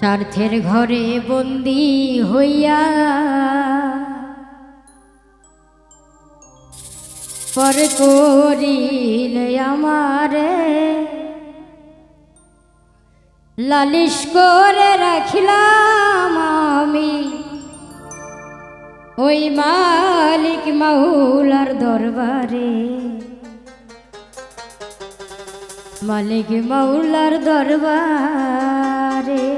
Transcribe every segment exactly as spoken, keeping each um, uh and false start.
स्वार्थेर घरे बंदी हइया पर करिले आमारे लालिश करे राखिलाम आमी ओई मालिक माउलार दरबारे मालिक माउलार दरबारे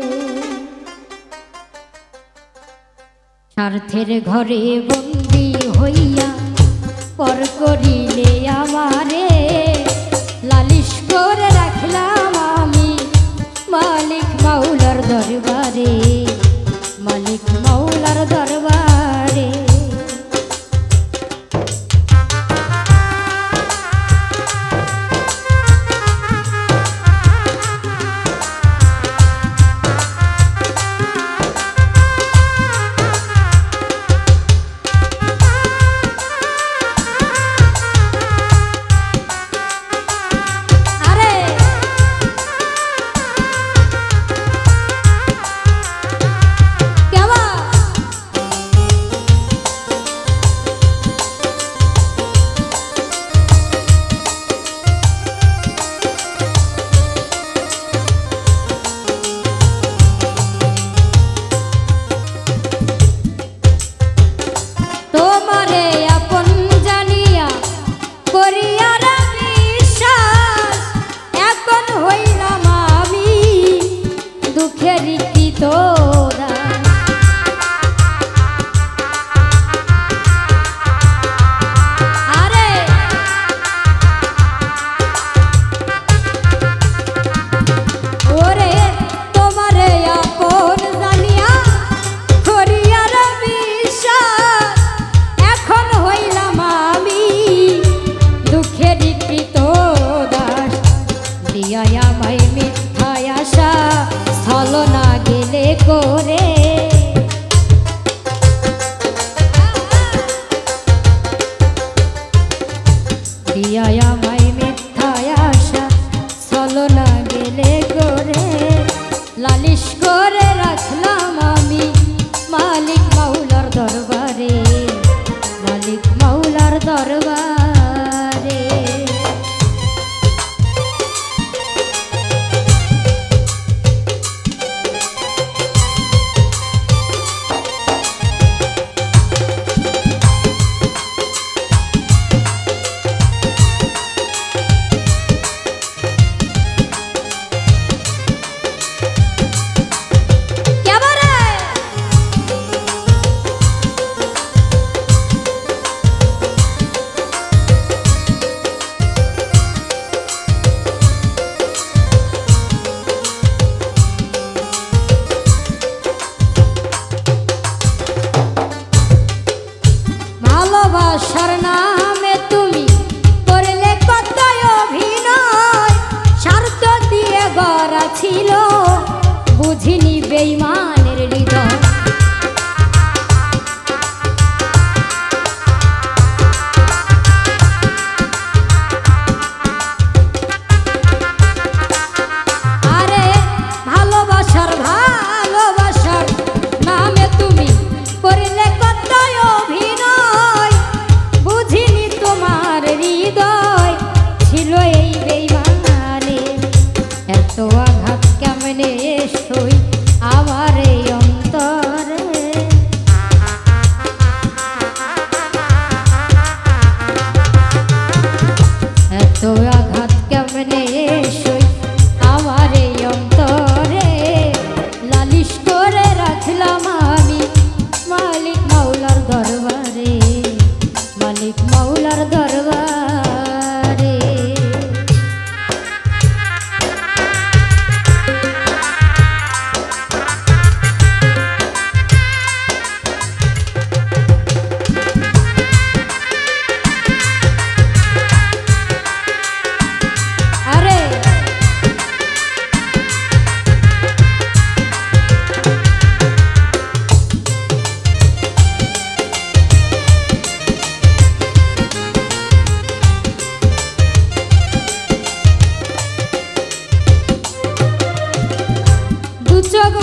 स्वार्थेर घरे बंदी हइया पर करिले आमारे लालिश करे राखलाम आमी मालिक माउलार दरबारे मालिक माउलार दरबारे लालिश करे राखलाम आमी मालिक माउलार दरबारे मालिक माउलार दरबारे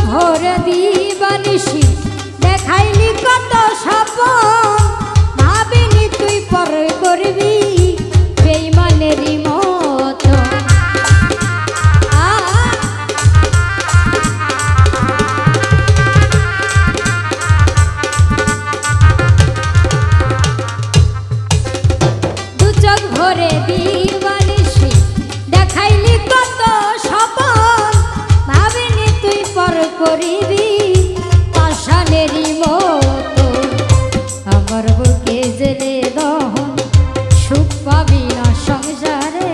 ভরে দিবানিসি দেখাইলি কত স্বপন ভাবিনি তুই পর করবি বেঈমানেরই মতো দু চোখ ভরে দিবানিসি দেখাইলি কত স্বপন ভাবিনি তুই পর করিবি পাষাণেরই মতো আমার বুকে জেলে দহন সুখ পাবি না সংসারে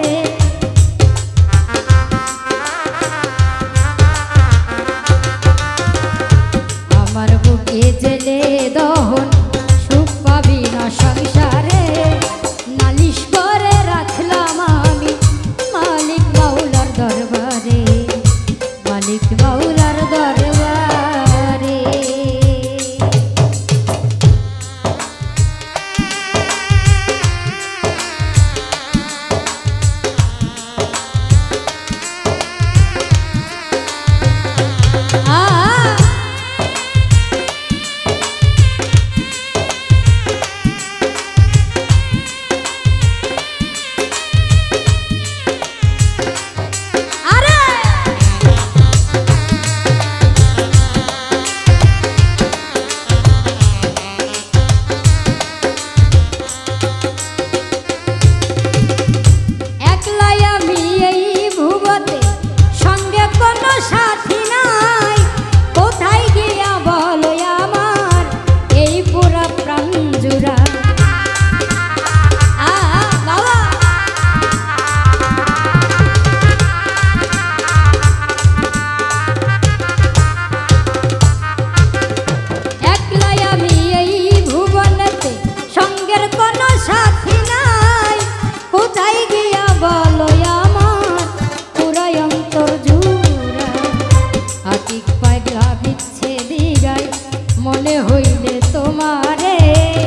আমার বুকে জেলে দহন সুখ পাবি না সংসারে নালিশ করে রাখলাম আমি মালিক মাওলার দরবারে মালিক মাওলার দরবারে সাথী নাই কোথায় গিয়া বলো আমার এই পুরা প্রাণ জুড়া একলাই আমি এই ভুবনেতে সঙ্গের কোনো সাথী নাই কোথায় গিয়া বলো আমার পুরা অন্তর জুড়া আতিক পাগলা বিচ্ছেদি গায় মনে হইলে তোমারে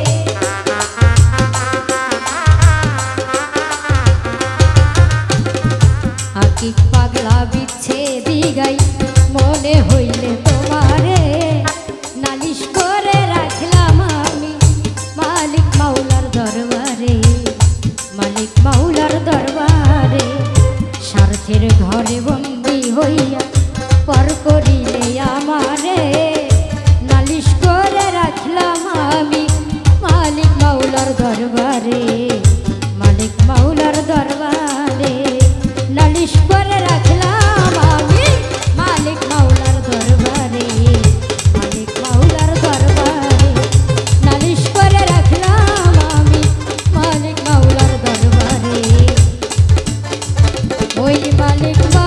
আতিক পাগলা বিচ্ছেদি গায় মনে হইলে তোমারে নালিশ করে রাখলাম আমি মালিক মাওলার দরবারে মালিক মাওলার দরবারে স্বার্থের ঘরে বন্দী হইয়া পর করিলে আমারে নালিশ করে রাখলাম আমি মালিক মাওলার দরবারে মালিক মাওলার দরবারে নালিশ করে রাখলাম আমি মালিক মাওলার দরবারে মালিক মাওলার দরবারে নালিশ করে রাখলাম আমি মালিক মাওলার দরবারে ওই মালিক